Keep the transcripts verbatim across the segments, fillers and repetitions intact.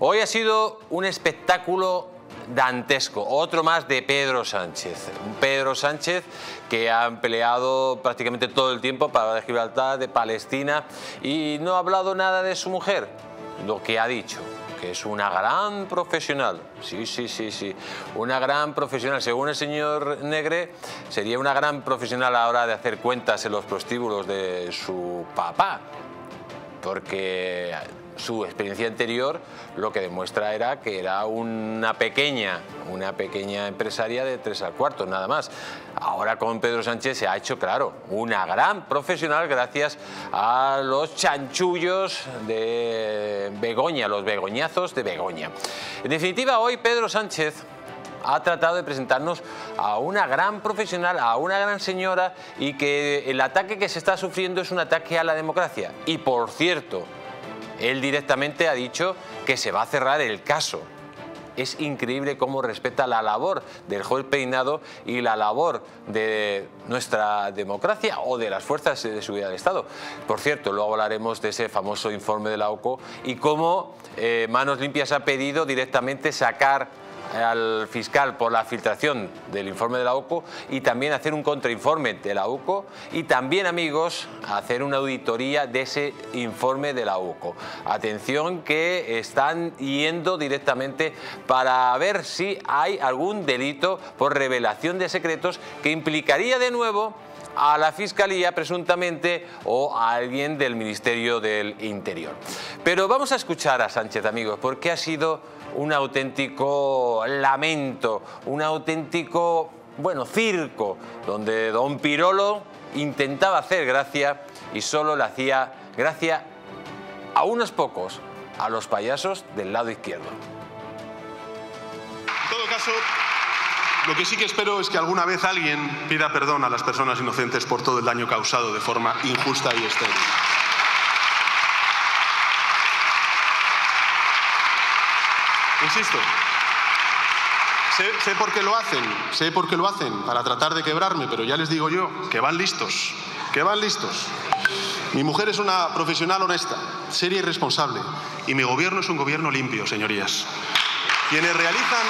Hoy ha sido un espectáculo dantesco, otro más de Pedro Sánchez. Un Pedro Sánchez que ha peleado prácticamente todo el tiempo para la Gibraltar, de Palestina, y no ha hablado nada de su mujer. Lo que ha dicho, que es una gran profesional. Sí, sí, sí, sí, una gran profesional. Según el señor Negre, sería una gran profesional a la hora de hacer cuentas en los prostíbulos de su papá, porque su experiencia anterior lo que demuestra era que era una pequeña, una pequeña empresaria de tres al cuarto, nada más. Ahora con Pedro Sánchez se ha hecho, claro, una gran profesional gracias a los chanchullos de Begoña, los begoñazos de Begoña. En definitiva, hoy Pedro Sánchez ha tratado de presentarnos a una gran profesional, a una gran señora, y que el ataque que se está sufriendo es un ataque a la democracia. Y por cierto, él directamente ha dicho que se va a cerrar el caso. Es increíble cómo respeta la labor del juez Peinado y la labor de nuestra democracia o de las fuerzas de seguridad del Estado. Por cierto, luego hablaremos de ese famoso informe de la O C O y cómo eh, Manos Limpias ha pedido directamente sacar al fiscal por la filtración del informe de la O C O y también hacer un contrainforme de la O C O y también, amigos, hacer una auditoría de ese informe de la O C O. Atención, que están yendo directamente para ver si hay algún delito por revelación de secretos que implicaría de nuevo a la Fiscalía presuntamente o a alguien del Ministerio del Interior. Pero vamos a escuchar a Sánchez, amigos, porque ha sido un auténtico lamento, un auténtico, bueno, circo, donde don Pirolo intentaba hacer gracia y solo le hacía gracia a unos pocos, a los payasos del lado izquierdo. En todo caso, lo que sí que espero es que alguna vez alguien pida perdón a las personas inocentes por todo el daño causado de forma injusta y estéril. Insisto, sé, sé por qué lo hacen, sé por qué lo hacen, para tratar de quebrarme, pero ya les digo yo que van listos, que van listos. Mi mujer es una profesional honesta, seria y responsable, y mi gobierno es un gobierno limpio, señorías. Quienes realizan...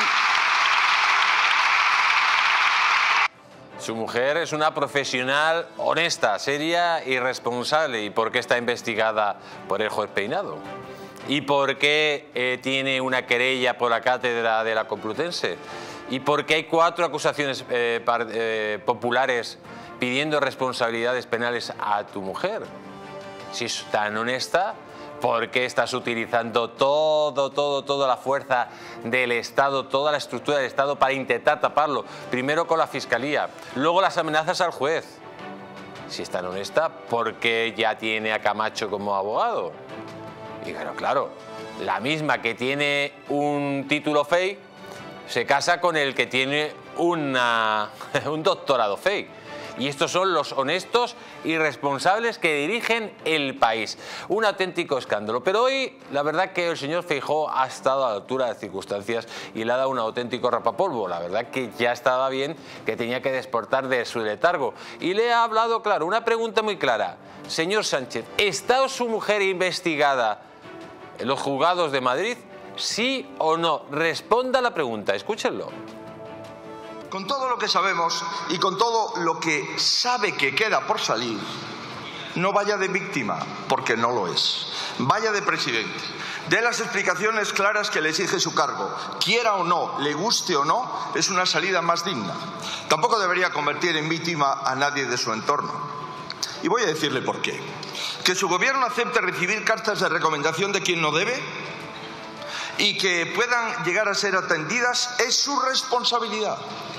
Su mujer es una profesional honesta, seria y responsable. ¿Y por qué está investigada por el juez Peinado? ¿Y por qué eh, tiene una querella por la cátedra de la Complutense? ¿Y por qué hay cuatro acusaciones eh, par, eh, populares pidiendo responsabilidades penales a tu mujer? Si es tan honesta, ¿por qué estás utilizando todo, todo, toda la fuerza del Estado, toda la estructura del Estado para intentar taparlo? Primero con la Fiscalía, luego las amenazas al juez. Si es tan honesta, ¿por qué ya tiene a Camacho como abogado? Y claro, claro, la misma que tiene un título fake se casa con el que tiene una, un doctorado fake. Y estos son los honestos y responsables que dirigen el país. Un auténtico escándalo. Pero hoy, la verdad que el señor Feijóo ha estado a la altura de las circunstancias y le ha dado un auténtico rapapolvo. La verdad que ya estaba bien, que tenía que despertar de su letargo. Y le ha hablado, claro, una pregunta muy clara. Señor Sánchez, ¿está su mujer investigada en los juzgados de Madrid? ¿Sí o no? Responda a la pregunta, escúchenlo. Con todo lo que sabemos y con todo lo que sabe que queda por salir, no vaya de víctima, porque no lo es. Vaya de presidente. Dé las explicaciones claras que le exige su cargo. Quiera o no, le guste o no, es una salida más digna. Tampoco debería convertir en víctima a nadie de su entorno. Y voy a decirle por qué. Que su gobierno acepte recibir cartas de recomendación de quien no debe y que puedan llegar a ser atendidas es su responsabilidad.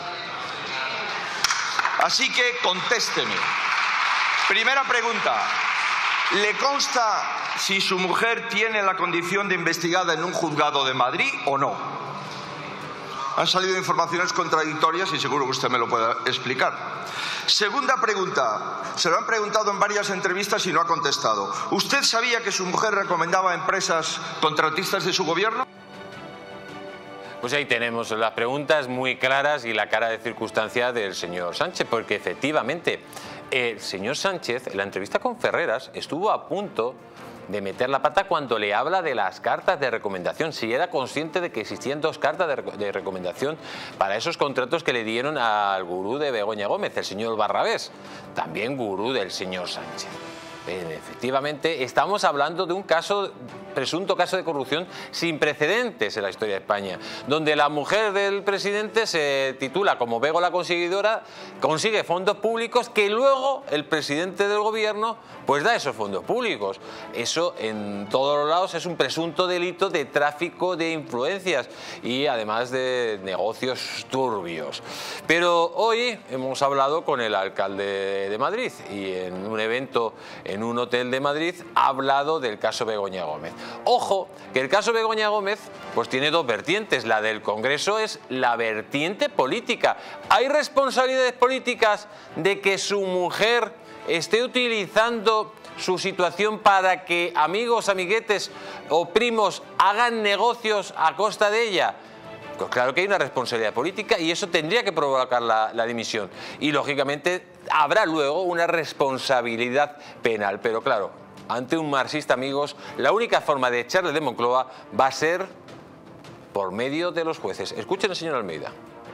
Así que contésteme. Primera pregunta. ¿Le consta si su mujer tiene la condición de investigada en un juzgado de Madrid o no? Han salido informaciones contradictorias y seguro que usted me lo puede explicar. Segunda pregunta. Se lo han preguntado en varias entrevistas y no ha contestado. ¿Usted sabía que su mujer recomendaba a empresas contratistas de su gobierno? Pues ahí tenemos las preguntas muy claras y la cara de circunstancia del señor Sánchez, porque efectivamente el señor Sánchez en la entrevista con Ferreras estuvo a punto de meter la pata cuando le habla de las cartas de recomendación. Si era consciente de que existían dos cartas de, de recomendación para esos contratos que le dieron al gurú de Begoña Gómez, el señor Barrabés, también gurú del señor Sánchez. Efectivamente, estamos hablando de un caso, presunto caso de corrupción sin precedentes en la historia de España, donde la mujer del presidente se titula como Bego la conseguidora, consigue fondos públicos que luego el presidente del gobierno pues da esos fondos públicos. Eso en todos los lados es un presunto delito de tráfico de influencias y además de negocios turbios. Pero hoy hemos hablado con el alcalde de Madrid y en un evento en un hotel de Madrid ha hablado del caso Begoña Gómez. Ojo, que el caso Begoña Gómez pues tiene dos vertientes. La del Congreso es la vertiente política. ¿Hay responsabilidades políticas de que su mujer esté utilizando su situación para que amigos, amiguetes o primos hagan negocios a costa de ella? Pues claro que hay una responsabilidad política y eso tendría que provocar la, la dimisión. Y lógicamente habrá luego una responsabilidad penal. Pero claro, ante un marxista, amigos, la única forma de echarle de Moncloa va a ser por medio de los jueces. Escuchen al señor Almeida.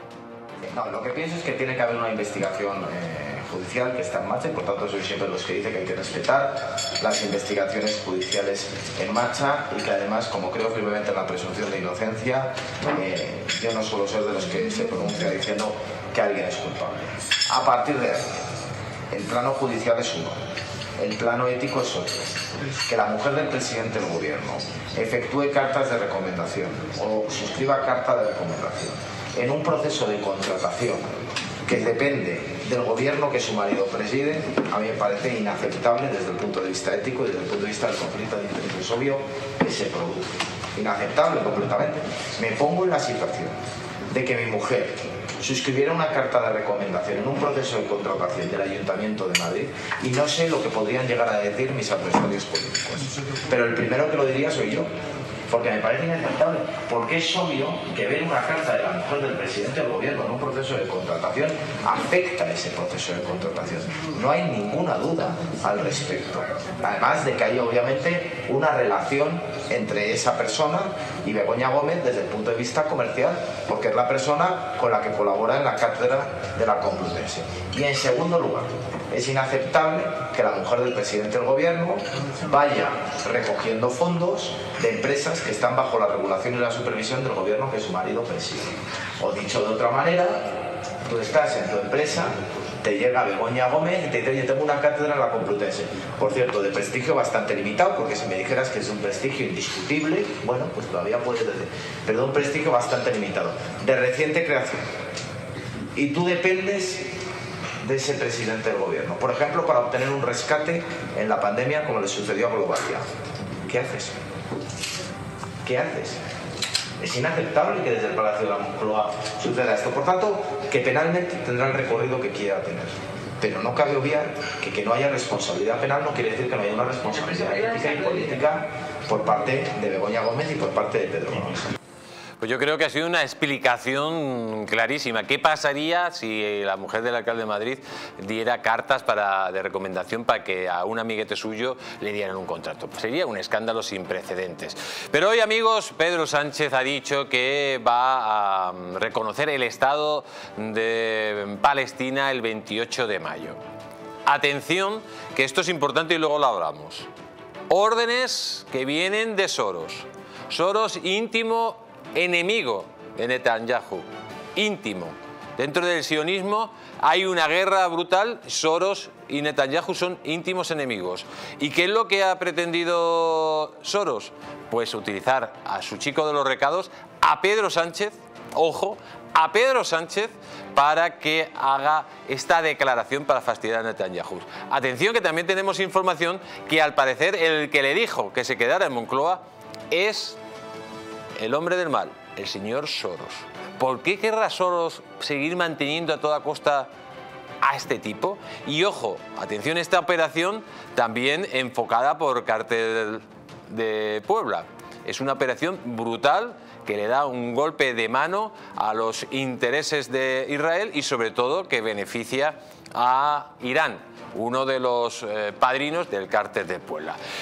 No, lo que pienso es que tiene que haber una investigación eh, judicial que está en marcha y por tanto soy siempre los que dice que hay que respetar las investigaciones judiciales en marcha y que además, como creo firmemente en la presunción de inocencia, eh, yo no suelo ser de los que se pronuncia diciendo que alguien es culpable. A partir de ahí, el plano judicial es uno, el plano ético es otro. Que la mujer del presidente del gobierno efectúe cartas de recomendación o suscriba carta de recomendación en un proceso de contratación que depende del gobierno que su marido preside, a mí me parece inaceptable desde el punto de vista ético y desde el punto de vista del conflicto de intereses obvio que se produce. Inaceptable completamente. Me pongo en la situación de que mi mujer suscribiera una carta de recomendación en un proceso de contratación del Ayuntamiento de Madrid y no sé lo que podrían llegar a decir mis adversarios políticos. Pero el primero que lo diría soy yo, porque me parece inaceptable, porque es obvio que ver una carta de la mujer del presidente del gobierno en un proceso de contratación afecta a ese proceso de contratación. No hay ninguna duda al respecto. Además de que hay obviamente una relación entre esa persona y Begoña Gómez desde el punto de vista comercial, porque es la persona con la que colabora en la cátedra de la Complutense. Y en segundo lugar, es inaceptable que la mujer del presidente del gobierno vaya recogiendo fondos de empresas que están bajo la regulación y la supervisión del gobierno que su marido preside. O dicho de otra manera, tú estás en tu empresa, te llega Begoña Gómez y te dice, oye, tengo una cátedra en la Complutense. Por cierto, de prestigio bastante limitado, porque si me dijeras que es un prestigio indiscutible, bueno, pues todavía puedes decir, pero de un prestigio bastante limitado, de reciente creación. Y tú dependes de ese presidente del gobierno, por ejemplo, para obtener un rescate en la pandemia como le sucedió a Globalia. ¿Qué haces? ¿Qué haces? Es inaceptable que desde el Palacio de la Moncloa suceda esto. Por tanto, que penalmente tendrá el recorrido que quiera tener. Pero no cabe obviar que que no haya responsabilidad penal no quiere decir que no haya una responsabilidad ética y política por parte de Begoña Gómez y por parte de Pedro Gómez. Pues yo creo que ha sido una explicación clarísima. ¿Qué pasaría si la mujer del alcalde de Madrid diera cartas para, de recomendación para que a un amiguete suyo le dieran un contrato? Pues sería un escándalo sin precedentes. Pero hoy, amigos, Pedro Sánchez ha dicho que va a reconocer el Estado de Palestina el veintiocho de mayo. Atención, que esto es importante y luego lo hablamos. Órdenes que vienen de Soros. Soros íntimo enemigo de Netanyahu, íntimo. Dentro del sionismo hay una guerra brutal, Soros y Netanyahu son íntimos enemigos. ¿Y qué es lo que ha pretendido Soros? Pues utilizar a su chico de los recados, a Pedro Sánchez, ojo, a Pedro Sánchez, para que haga esta declaración para fastidiar a Netanyahu. Atención, que también tenemos información que al parecer el que le dijo que se quedara en Moncloa es el hombre del mal, el señor Soros. ¿Por qué querrá Soros seguir manteniendo a toda costa a este tipo? Y ojo, atención, esta operación también enfocada por Cártel de Puebla. Es una operación brutal que le da un golpe de mano a los intereses de Israel y sobre todo que beneficia a Irán, uno de los eh, padrinos del Cártel de Puebla.